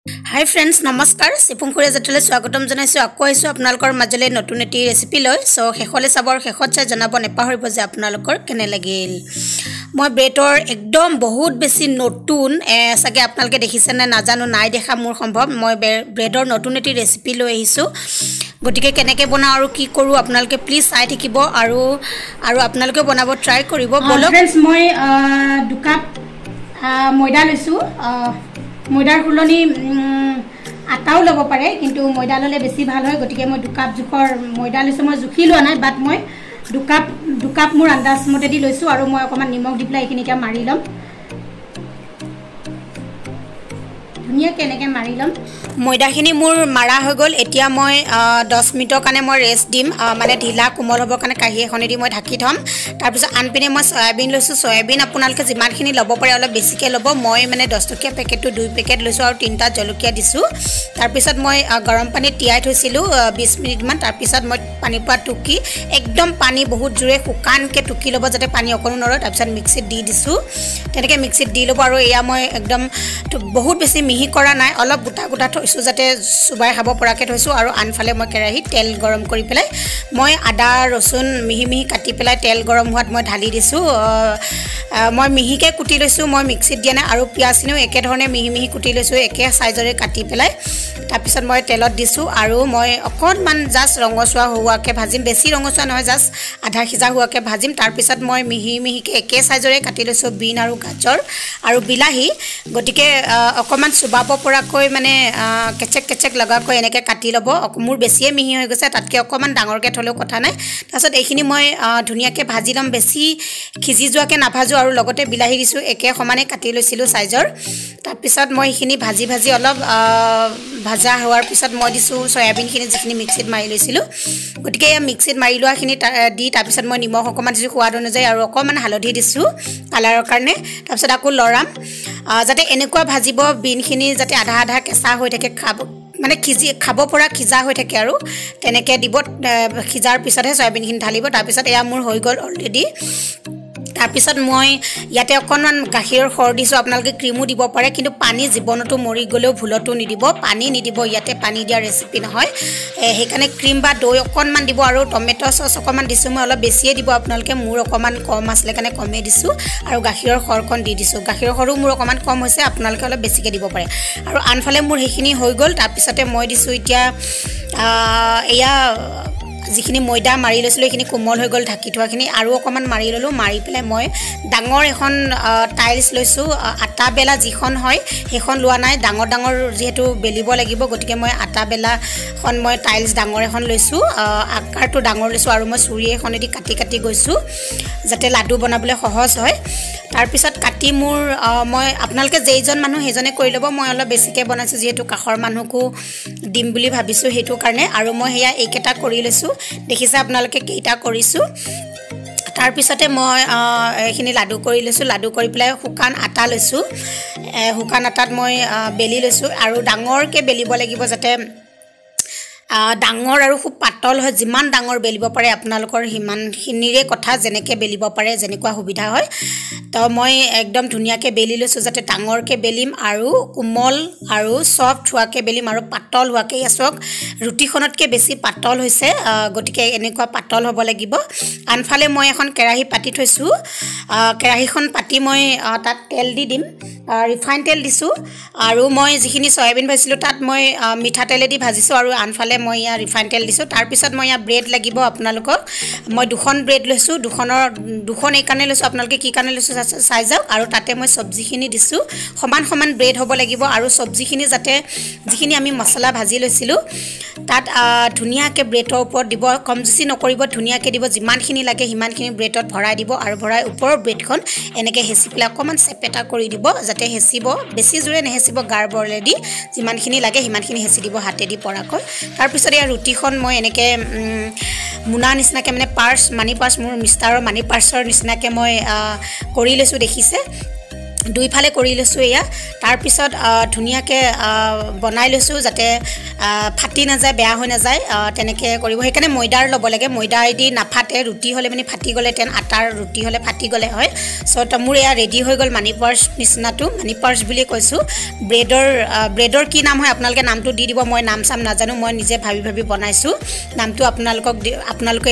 Hi friends, namaskar. Chifung Jatra swagatam janaisu akko aisu apnalokor majole notun eti recipe loi. So hekhole sabor hekhot chai janabo nepahoribo je apnalokor kene lagil. Moi breador ekdom bahut besi notun sage apnaloke dekhise na najano nai dekha mur sombhob moi breador notun eti recipe loi ahisu. গটিকে কেনেকে বনা আৰু কি কৰো আপোনালকে please চাই থাকিব আৰু আপোনালকে বনাব ট্রাই কৰিব বলো फ्रेंड्स মই দু কাপ ময়দা লৈছো ময়দাৰ খুলনি আটাও লব পাৰে কিন্তু ময়দা ললে বেছি ভাল হয় গটিকে মই দু কাপ জুখৰ ময়দা লৈছো মই জুখি লোৱা নাই বাট মই দু কাপ মোৰ আন্দাজ মতে দি লৈছো আৰু মই অকমান নিমখ দি পেলাই এখিনিকে মাৰি লম ধুনিয়া কেনেকে মাৰি লম ময়দাখিনি মোৰ মাৰা হৈ গল এতিয়া মই 10 মিনিটৰ কাৰণে মই ৰেষ্ট দিম মানে ঢিলা কোমল হ'ব কাৰণে কাহি এখনে দি মই ঢাকি থম তাৰ পিছত আনপিনে মই সয়াবিন লৈছো সয়াবিন আপোনালকে যিমানখিনি লব পাৰে অলপ বেছিকে লব মই মানে 10 টকীয়া পেকেটটো 2 পেকেট লৈছো আৰু 3টা জলকীয়া দিছো তাৰ পিছত মই গৰম পানী তিয়াই থৈছিলো 20 মিনিট মান তাৰ পিছত মই পানী পা টুকি একদম পানী বহুত জুৰে শুকানকে টুকি লব যাতে পানী অকনো নৰয় তাৰ পিছত মিক্সিত দি দিছো তেনেকে মিক্সিত দি লব আৰু এয়া মই একদম বহুত বেছি মিহি কৰা নাই অলপ গুটা গুটা থৈছো যাতে সুবাই খাব পৰাকে থৈছো আৰু আনফালে মই কেৰাহীত তেল গৰম কৰি পেলাই মই আদা ৰসুন মিহি মিহি কাটি পেলাই তেল গৰম হোৱাত মই ঢালি দিছো মই মিহিকে কুটি লৈছো মই মিক্সিত দিয়া নাই আৰু পিয়াজনিও একে ধৰণে মিহি মিহি কুটি লৈছো একে সাইজৰে কাটি পেলাই তাৰ পিছত মই তেলত দিছো আৰু মই অকনমান জাস্ট ৰঙচুৱা হোৱাকে ভাজিম বেছি ৰঙচুৱা নহয় জাস্ট আধা সিজা হোৱাকে ভাজিম তাৰ পিছত মই মিহি মিহিকে একে সাইজৰে কাটি লৈছো বিন আৰু গাজৰ আৰু বিলাহী গটিকে অকমান সুবাব পৰাকৈ মানে কেচেক লগাকৈ এনেকে কাটি লব মোৰ বেছিয়ে মিহি হৈ গৈছে তাতকে অকমান ডাঙৰকে থলেও কথা নাই তাৰছত এইখিনি মই ধুনিয়াকে ভাজি লম বেছি খিজি যোৱাকে নাভাজো আৰু লগতে বিলাহী দিছো একে সমানে কাটি লৈছিলো সাইজৰ তাৰ পিছত মই এইখিনি ভাজি অলপ ভাজা হোৱাৰ পিছত মই দিছো সয়াবিনখিনি যিখিনি মিক্সিত মাৰি লৈছিলো গটিকে মিক্সিত মাৰি লোৱাখিনি দি তাৰ পিছত মই নিমখ অকমান দিছো সোৱাদ অনুযায়ী আৰু অকমান হালধি দিছো কালাৰৰ কাৰণে তাৰ পিছত আকৌ লৰাম যাতে এনেকুৱা ভাজিব বিনখিনি যাতে আধা আধা কেঁচা হৈ থাকে খাব মানে খাব পৰা খিজা হৈ থাকে আৰু তেনেকে দিব খিজাৰ পিছতহে সয়াবিনখিনি ঢালিব তাৰ পিছত এয়া মোৰ হৈ গল অলৰেডি তাৰ পিছত মই ইয়াতে অকনমান গাখীৰৰ খৰ দিছো আপোনালোকে ক্ৰীমো দিব পাৰে কিন্তু পানী জীৱনটো মৰি গলেও ভুলটো নিদিব পানী নিদিব ইয়াতে পানী দিয়া ৰেচিপি নহয় হেকানে ক্ৰীম বা দৈ অকনমান দিব আৰু টমেটো সস অকনমান দিছো মই অলপ বেছিয়ে দিব আপোনালোকে মোৰ অকনমান কম আসলে কাৰণে কমে দিছো আৰু গাখীৰৰ খৰখন দি দিছো গাখীৰৰ খৰো মোৰ অকনমান কম হৈছে আপোনালোকে অলপ বেছিকে দিব পাৰে আৰু আনফালে মোৰ হেখিনি হৈ গল তাৰ পিছতে মই দিছো এতিয়া এয়া যিখিনি ময়দা মাৰি লৈছিলো এইখিনি কোমল হৈ গল ঢাকি থোৱাখিনি আৰু অকমান মাৰি ললো মাৰি পেলাই মই ডাঙৰ এখন টাইলছ লৈছো আটা বেলা যিখন হয় হেখন লোৱা নাই ডাঙৰ যেহেতু বেলিব লাগিব গটিকে মই আটা বেলাখন মই টাইলছ ডাঙৰ এখন লৈছো আকাৰটো ডাঙৰ লৈছো আৰু মই চুৰি এখনেদি কাটি গৈছো যাতে লাডু বনাবলৈ সহজ হয় তাৰ পিছত কাটি মোৰ মই আপোনালোকে যেইজন মানুহ হেজনে কৰি লব মই অলপ বেছিকে বনাইছো যেহেতু কাখৰ মানুহকো দিম বুলি ভাবিছো হেতু কাৰণে আৰু মই হেয়া এইকেটা কৰি লৈছো দেখিছে আপোনালোকে কেইটা কৰিছো তাৰ পিছতে মই এখিনি লাডু কৰি লৈছো লাডু কৰি পেলাই শুকান আটা লৈছো শুকান আটাত মই বেলি লৈছো আৰু ডাঙৰকে বেলিব লাগিব যাতে ডাঙৰ আৰু খুব পাতল হয় যিমান ডাঙৰ বেলিব পাৰে আপোনালোকৰ হিমানখিনিৰে কথা যেনেকে বেলিব পাৰে যেনেকুৱা সুবিধা হয় তো মই একদম ধুনিয়াকে বেলি লৈছো যাতে ডাঙৰকে বেলিম আৰু কোমল আৰু সফট হোৱাকে বেলিম আৰু পাতল হোৱাকে আসক ৰুটিখনতকে বেছি পাতল হৈছে গটিকে এনেকুৱা পাতল হ'ব লাগিব আনফালে মই এখন কেৰাহী পাতি থৈছো কেৰাহীখন পাতি মই তাত তেল দি দিম ৰিফাইন তেল দিছো আৰু মই যিখিনি সয়াবিন ভাজিছিলো তাত মই মিঠা তেলেদি ভাজিছো আৰু আনফালে মই ইয়া ৰিফাইন তেল দিছো তাৰ পিছত মই ইয়া ব্ৰেড লাগিব আপোনালোকক মই দুখন ব্ৰেড লৈছো দুখন এই কাৰণে লৈছো আপোনালোকে কি কাৰণে লৈছো চাই যাওক আৰু তাতে মই সবজিখিনি দিছো সমান ব্ৰেড হ'ব লাগিব আৰু সবজিখিনি যাতে যিখিনি আমি মছলা ভাজি লৈছিলো তাত ধুনিয়াকে ব্ৰেডৰ ওপৰত দিব কম জুচি নকৰিব ধুনিয়াকে দিব যিমানখিনি লাগে হিমানখিনি ব্ৰেডত ভৰাই দিব আৰু ভৰাই ওপৰৰ ব্ৰেডখন এনেকে হেচি পেলাই অকমান চেপেটা কৰি দিব যাতে হেচিব বেছি জোৰে নেহেচিব গাৰবৰেদি যিমানখিনি লাগে হিমানখিনি হেচি দিব হাতেদি পৰাকৈ তাৰ পিছত এই ৰুটিখন মই এনেকে মুনা নিচিনাকে মানে মানি পাৰ্স মোৰ মিষ্টাৰৰ মানি পাৰ্সৰ নিচিনাকে মই কৰি লৈছো দেখিছে দুইফালে কৰি লৈছোঁ এয়া তাৰপিছত ধুনীয়াকৈ বনাই লৈছোঁ যাতে ফাটি নাযায় বেয়া হৈ নাযায় তেনেকৈ কৰিব সেইকাৰণে ময়দাৰ ল'ব লাগে ময়দাৰ দি নাফাটে ৰুটি হ'লে মানে ফাটি গ'লে তেন আটাৰ ৰুটি হ'লে ফাটি গ'লে হয় চ' মোৰ এয়া ৰেডি হৈ গ'ল মানি পাৰ্চ নিচিনাটো মানি পাৰ্চ বুলি কৈছোঁ ব্ৰেডৰ কি নাম হয় আপোনালোকে নামটো দি দিব মই নাম চাম নাজানো মই নিজে ভাবি বনাইছোঁ নামটো আপোনালোকে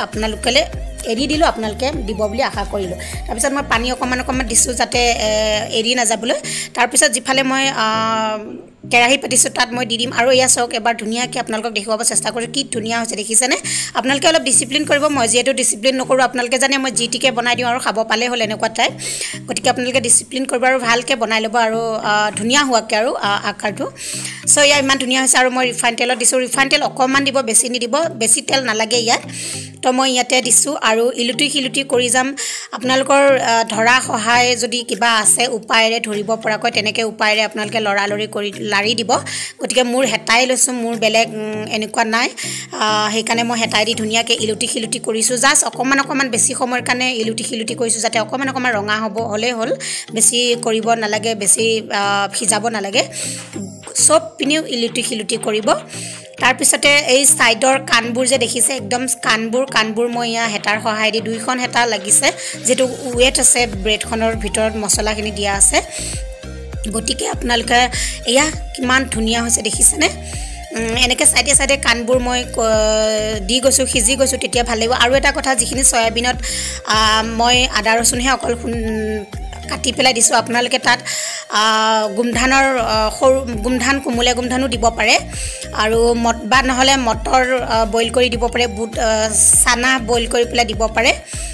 এৰি দিলোঁ আপোনালোকে দিব বুলি আশা কৰিলোঁ তাৰপিছত মই পানী অকণমান দিছোঁ যাতে এৰি নাযাবলৈ তাৰপিছত যিফালে মই কেৰাহী পাতিছোঁ তাত মই দি দিম আৰু এয়া চাওক এবাৰ ধুনীয়াকৈ আপোনালোকক দেখুৱাব চেষ্টা কৰিছোঁ কি ধুনীয়া হৈছে দেখিছেনে আপোনালোকে অলপ ডিচিপ্লিন কৰিব মই যিহেতু ডিচিপ্লিন নকৰোঁ আপোনালোকে জানে মই যি টিকে বনাই দিওঁ আৰু খাব পালে হ'ল এনেকুৱা টাইপ গতিকে আপোনালোকে ডিচিপ্লিন কৰিব আৰু ভালকৈ বনাই ল'ব আৰু ধুনীয়া হোৱাকৈ আৰু আকাৰটো চ' এয়া ইমান ধুনীয়া হৈছে আৰু মই ৰিফাইন তেলত দিছোঁ ৰিফাইন তেল অকণমান দিব বেছি নিদিব বেছি তেল নালাগে ইয়াত তো মই ইয়াতে দিছোঁ আৰু ইলুটি কৰি যাম আপোনালোকৰ ধৰা সহায় যদি কিবা আছে উপায়েৰে ধৰিব পৰাকৈ তেনেকৈ উপায়েৰে আপোনালোকে লৰালৰি কৰি লাৰি দিব গতিকে মোৰ হেতাই লৈছোঁ মোৰ বেলেগ এনেকুৱা নাই সেইকাৰণে মই হেতাই দি ধুনীয়াকৈ ইলুটি কৰিছোঁ জাষ্ট অকণমান বেছি সময়ৰ কাৰণে ইলুটি কৰিছোঁ যাতে অকণমান ৰঙা হ'লেই হ'ল বেছি কৰিব নালাগে বেছি সিজাব নালাগে চব পিনেও ইলুটি কৰিব তাৰপিছতে এই সাইডৰ কাণবোৰ যে দেখিছে একদম কাণবোৰ মই ইয়া হেতাৰ সহায় দি দুইখন হেতা লাগিছে যেটো ওয়েট আছে ব্ৰেডখনৰ ভিতৰত মছলাখিনি দিয়া আছে গতিকে আপোনালোকে এয়া কিমান ধুনীয়া হৈছে দেখিছেনে এনেকৈ সাইডে কাণবোৰ মই দি গৈছোঁ সিজি গৈছোঁ তেতিয়া ভাল লাগিব আৰু এটা কথা যিখিনি সয়াবিনত মই আদা ৰচুনহে অকল কাটি পেলাই দিছোঁ আপোনালোকে তাত গুমধানৰ সৰু গুমধান কোমলীয়া গুমধানো দিব পাৰে আৰু বা নহ'লে মটৰ বইল কৰি দিব পাৰে বুট চানা বইল কৰি পেলাই দিব পাৰে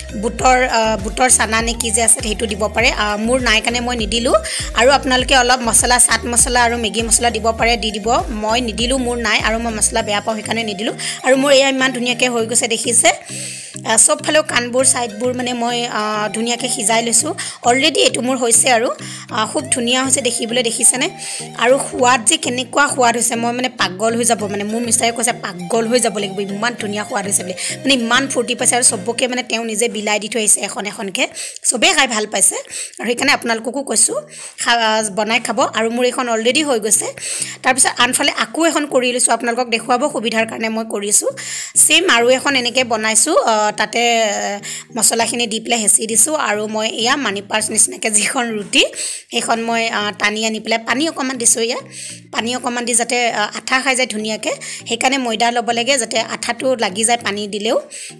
বুটৰ চানা নে কি যে আছে সেইটো দিব পাৰে মোৰ নাই কাৰণে মই নিদিলোঁ আৰু আপোনালোকে অলপ মছলা চাট মছলা আৰু মেগী মছলা দিব পাৰে দি দিব মই নিদিলোঁ মোৰ নাই আৰু মই মছলা বেয়া পাওঁ সেইকাৰণে নিদিলোঁ আৰু মোৰ এয়া ইমান ধুনীয়াকৈ হৈ গৈছে দেখিছে সব ফালেও কাণবোৰ সাইডবোৰ মানে মই ধুনীয়াকৈ সিজাই লৈছোঁ অলৰেডি এইটো মোৰ হৈছে আৰু খুব ধুনীয়া হৈছে দেখিবলৈ দেখিছেনে আৰু সোৱাদ যে কেনেকুৱা সোৱাদ হৈছে মই মানে পাগল হৈ যাব মানে মোৰ মিষ্টাৰে কৈছে পাগল হৈ যাব লাগিব ইমান ধুনীয়া সোৱাদ হৈছে বুলি মানে ইমান ফূৰ্তি পাইছে আৰু সবকে মানে তেওঁ নিজে বিলাই দি থৈ আহিছে এখনকৈ চবেই খাই ভাল পাইছে আৰু সেইকাৰণে আপোনালোককো কৈছোঁ বনাই খাব আৰু মোৰ এখন অলৰেডি হৈ গৈছে তাৰপিছত আনফালে আকৌ এখন কৰি লৈছোঁ আপোনালোকক দেখুৱাব সুবিধাৰ কাৰণে মই কৰিছোঁ সেম আৰু এখন এনেকৈ বনাইছোঁ তাতে মছলাখিনি দি পেলাই হেঁচি দিছোঁ আৰু মই এয়া মানি পাৰ্চ নিচিনাকৈ যিখন ৰুটি সেইখন মই টানি আনি পেলাই পানী অকণমান দিছোঁ এয়া পানী অকণমান দি যাতে আঠা খাই যায় ধুনীয়াকৈ সেইকাৰণে ময়দা ল'ব লাগে যাতে আঠাটো লাগি যায় পানী দিলেও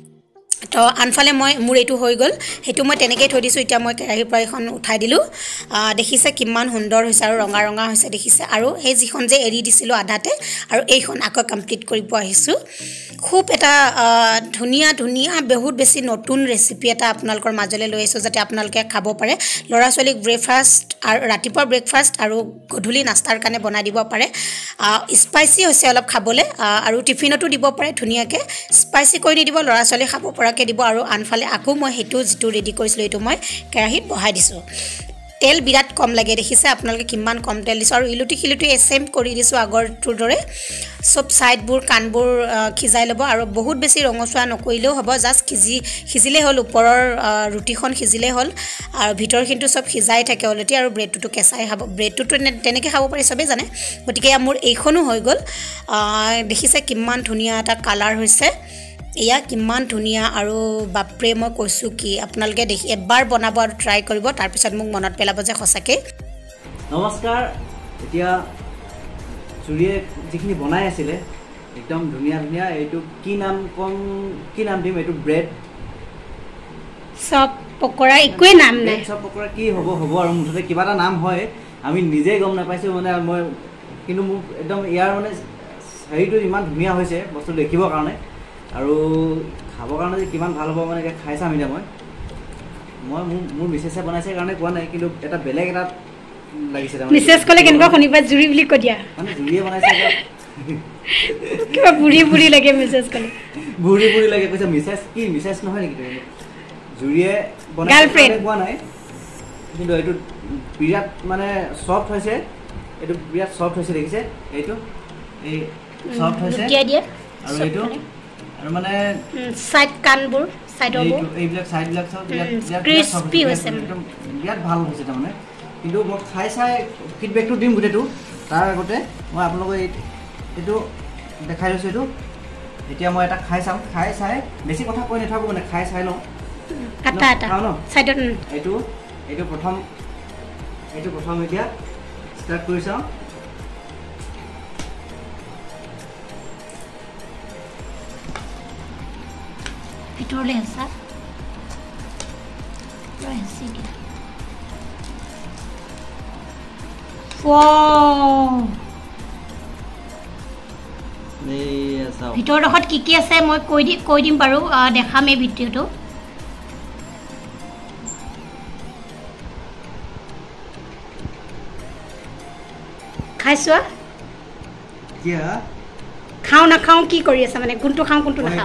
তো আনফালে মোৰ এইটো হৈ গ'ল সেইটো মই তেনেকৈ থৈ দিছোঁ এতিয়া মই কেৰাহীৰ পৰা এখন উঠাই দিলোঁ দেখিছে কিমান সুন্দৰ হৈছে আৰু ৰঙা হৈছে দেখিছে আৰু সেই যিখন যে এৰি দিছিলোঁ আধাতে আৰু এইখন আকৌ কমপ্লিট কৰিব আহিছোঁ খুব এটা ধুনীয়া বহুত বেছি নতুন ৰেচিপি এটা আপোনালোকৰ মাজলৈ লৈ আহিছোঁ যাতে আপোনালোকে খাব পাৰে ল'ৰা ছোৱালীক ব্ৰেকফাষ্ট আৰু ৰাতিপুৱা ব্ৰেকফাষ্ট আৰু গধূলি নাস্তাৰ কাৰণে বনাই দিব পাৰে স্পাইচি হৈছে অলপ খাবলৈ আৰু টিফিনতো দিব পাৰে ধুনীয়াকৈ স্পাইচি কৰি নিদিব ল'ৰা ছোৱালী খাব পৰাকৈ দিব আৰু আনফালে আকৌ মই সেইটো যিটো ৰেডি কৰিছিলোঁ এইটো মই কেৰাহীত বহাই দিছোঁ তেল বিৰাট কম লাগে দেখিছে আপোনালোকে কিমান কম তেল দিছোঁ আৰু ইলুটি এছেম কৰি দিছোঁ আগৰটোৰ দৰে সব সাইডবোৰ কাণবোৰ সিজাই ল'ব আৰু বহুত বেছি ৰঙচুৱা নকৰিলেও হ'ব জাষ্ট সিজিলেই হ'ল ওপৰৰ ৰুটিখন সিজিলেই হ'ল আৰু ভিতৰখিনিটো সব সিজাই থাকে অলৰেডি আৰু ব্ৰেডটোতো কেঁচাই খাব ব্ৰেডটোতো তেনেকৈ খাব পাৰি চবেই জানে গতিকে মোৰ এইখনো হৈ গ'ল দেখিছে কিমান ধুনীয়া এটা কালাৰ হৈছে এয়া কিমান ধুনীয়া আৰু বাপৰে মই কৈছোঁ কি আপোনালোকে দেখি এবাৰ বনাব আৰু ট্ৰাই কৰিব তাৰপিছত মোক মনত পেলাব যে সঁচাকৈ নমস্কাৰ এতিয়া চুৰিয়ে যিখিনি বনাই আছিলে একদম ধুনীয়া এইটো কি নাম দিম এইটো ব্ৰেড চব পকৰা একোৱে নাম নাই চব পকৰা কি হ'ব আৰু মুঠতে কিবা এটা নাম হয় আমি নিজে গম নাপাইছোঁ মানে মই কিন্তু মোক একদম ইয়াৰ মানে হেৰিটো ইমান ধুনীয়া হৈছে বস্তু দেখিবৰ কাৰণে আৰু খাবৰ কাৰণে যে কিমান ভাল হ'ব মানে খাই চাম এতিয়া মই মোৰ মিছেছে বনাইছে কাৰণে কোৱা নাই কিন্তু এটা বেলেগ এটা লাগিছে মিছেছ ক'লে কেনেকুৱা শুনিবা জুৰি বুলি কৈ দিয়া মানে জুৰিয়ে বনাইছে কিবা বুঢ়ী লাগে মিছেছ ক'লে বুঢ়ী লাগে কৈছে মিছেছ নহয় নেকি জুৰিয়ে বনাইছে কোৱা নাই কিন্তু এইটো বিৰাট মানে চফ্ট হৈছে এইটো বিৰাট চফ্ট হৈছে দেখিছে এইটো এই চফ্ট হৈছে আৰু এইটো আৰু মানে সাইড কানবোৰ সাইডবোৰ এইবিলাক সাইডবিলাক সব ক্ৰিস্পি হৈছে একদম বিৰাট ভাল হৈছে তাৰমানে কিন্তু মই খাই চাই ফিডবেকটো দিম গোটেইটো তাৰ আগতে মই আপোনালোকক এইটো দেখাই লৈছোঁ এইটো এতিয়া মই এটা খাই চাম খাই চাই বেছি কথা কৈ নাথাকোঁ মানে খাই চাই লওঁ খাওঁ ন এইটো প্ৰথম এতিয়া ষ্টাৰ্ট কৰি চাওঁ ভিতৰলৈ আছে ভিতৰডোখৰত কি আছে মই কৈ দিম বাৰু দেখাম এই ভিডিঅ'টো খাইছোৱা খাওঁ নাখাওঁ কি কৰি আছে মানে কোনটো খাওঁ কোনটো নাখাওঁ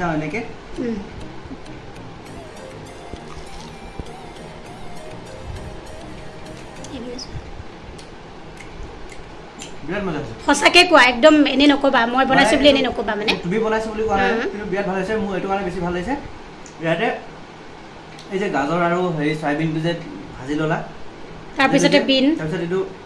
সঁচাকে কোৱা একদম এনে নকবা মই বনাইছো বুলি এনে নকবা মানে তুমি বনাইছো বুলি কোৱা নাই কিন্তু বিৰাট ভাল হৈছে মোৰ এইটো কাৰণে বেছি ভাল হৈছে ইয়াতে এই যে গাজৰ আৰু হেৰি সয়াবিনটো যে ভাজি ললা তাৰপিছতে তাৰপিছত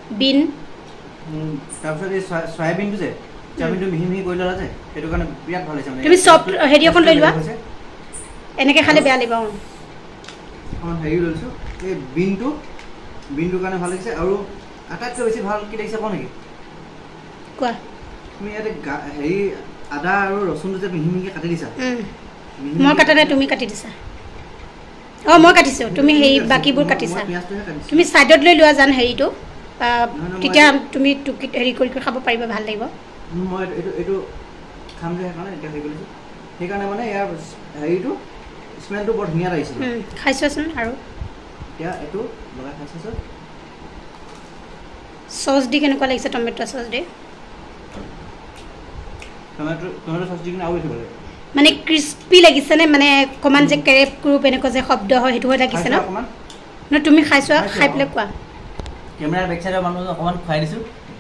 এই সয়াবিনটো যে সয়াবিনটো মিহি মিহি কৰি ললা যে সেইটো কাৰণে বিৰাট ভাল হৈছে মানে তুমি চফ্ট হেৰি অকণ লৈ লোৱা এনেকে খালে বেয়া লাগিব হেৰি লৈছো এই বিনটো কাৰণে ভাল লাগিছে আৰু আটাইতকৈ বেছি ভাল কি লাগিছে কোৱা নেকি কোৱা তুমি ইয়াতে হেৰি আদা আৰু ৰচুনটো যে মিহি মিহিকৈ কাটি দিছা মই কাটা নাই তুমি কাটি দিছা মই কাটিছোঁ তুমি হেৰি বাকীবোৰ কাটিছা তুমি ছাইডত লৈ লোৱা জান হেৰিটো তেতিয়া তুমি হেৰি কৰি খাব পাৰিবা ভাল লাগিব মই এইটো খাম যে সেইকাৰণে মানে ইয়াৰ হেৰিটো স্মেলটো বৰ ধুনীয়া লাগিছে খাইছোৱাচোন আৰু এতিয়া এইটো লগাই খাইছোঁ চচ দি কেনেকুৱা লাগিছে টমেটো চচ দি টমেটো চচ দি কিনে আৰু উঠিব লাগে মানে ক্ৰিস্পি লাগিছে নে মানে অকণমান যে কেৰেপ ক্ৰুপ এনেকুৱা যে শব্দ হয় সেইটো হৈ লাগিছে ন তুমি খাইছোৱা খাই পেলাই কোৱা কেমেৰাৰ বেক চাইডৰ মানুহ অকণমান খুৱাই দিছোঁ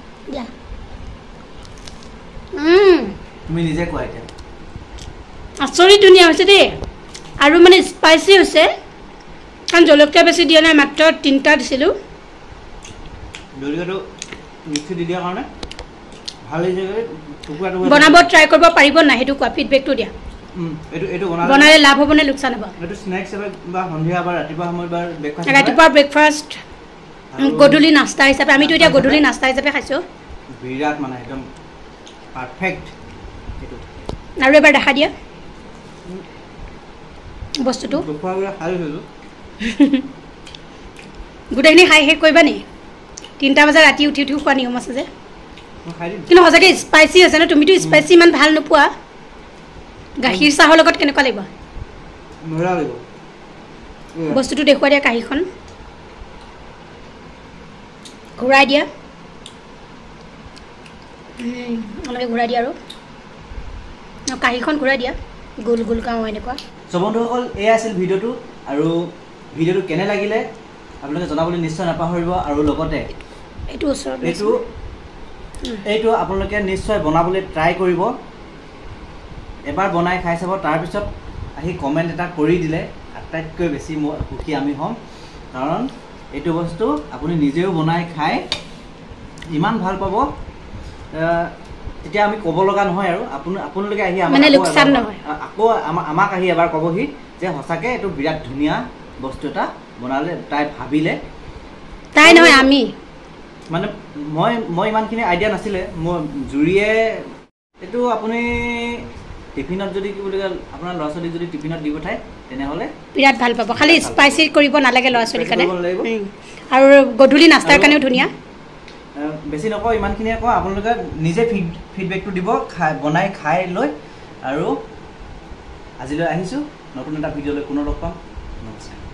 তুমি নিজে কোৱা এতিয়া আচৰিত ধুনীয়া হৈছে দেই আৰু মানে স্পাইচি হৈছে কাৰণ জলকীয়া বেছি দিয়া নাই মাত্ৰ 3টা দিছিলোঁ জলকীয়াটো মিক্সি দি দিয়াৰ কাৰণে ভাল লাগিছে বনাব ট্ৰাই কৰিব পাৰিব নাই সেইটো কোৱা ফিডবেকটো দিয়া বনালে লাভ হ'ব নে লোকচান হ'ব এইটো স্নেক্স হিচাপে বা সন্ধিয়া বা ৰাতিপুৱা সময়ত বা ব্ৰেকফাষ্ট ৰাতিপুৱা ব্ৰেকফাষ্ট গধূলি নাস্তা হিচাপে আমিতো এতিয়া গধূলি নাস্তা হিচাপে খাইছোঁ বিৰাট মানে একদম পাৰফেক্ট আৰু এবাৰ দেখা দিয়া বস্তুটো গোটেইখিনি খাই শেষ কৰিবা নি 3টা বজাত ৰাতি উঠি খোৱা নিয়ম আছে যে কিন্তু সঁচাকৈ স্পাইচি হৈছে ন তুমিতো স্পাইচি ইমান ভাল নোপোৱা গাখীৰ চাহৰ লগত কেনেকুৱা লাগিব বস্তুটো দেখুৱাই দিয়া কাঁহীখন ঘূৰাই দিয়া অলপ ঘূৰাই দিয়া আৰু কাঁহীখন ঘূৰাই দিয়া গোল গোল কাওঁ এনেকুৱা বন্ধুসকল এয়া আছিল ভিডিঅ'টো আৰু ভিডিঅ'টো কেনে লাগিলে আপোনালোকে জনাবলৈ নিশ্চয় নাপাহৰিব আৰু লগতে এইটো আপোনালোকে নিশ্চয় বনাবলৈ ট্ৰাই কৰিব এবাৰ বনাই খাই চাব তাৰপিছত আহি কমেণ্ট এটা কৰি দিলে আটাইতকৈ বেছি মই সুখী আমি হ'ম কাৰণ এইটো বস্তু আপুনি নিজেও বনাই খাই ইমান ভাল পাব তেতিয়া আমি ক'ব লগা নহয় আৰু আপোনালোকে আহি আকৌ আমাক আহি এবাৰ ক'বহি যে সঁচাকৈ এইটো বিৰাট ধুনীয়া বস্তু এটা বনালে তাই ভাবিলে তাই নহয় আমি মানে মই ইমানখিনি আইডিয়া নাছিলে মই জুৰিয়ে এইটো আপুনি টিফিনত যদি কি বুলি কয় আপোনাৰ ল'ৰা ছোৱালীক যদি টিফিনত দি পঠায় তেনেহ'লে বিৰাট ভাল পাব খালি স্পাইচি কৰিব নালাগে ল'ৰা ছোৱালীৰ কাৰণে আৰু গধূলি নাস্তাৰ কাৰণেও ধুনীয়া বেছি নকওঁ ইমানখিনিয়ে কওঁ আপোনালোকে নিজে ফিডবেকটো দিব বনাই খাই লৈ আৰু আজিলৈ আহিছোঁ নতুন এটা ভিডিঅ'লৈ পুনৰ লগ পাম নমস্কাৰ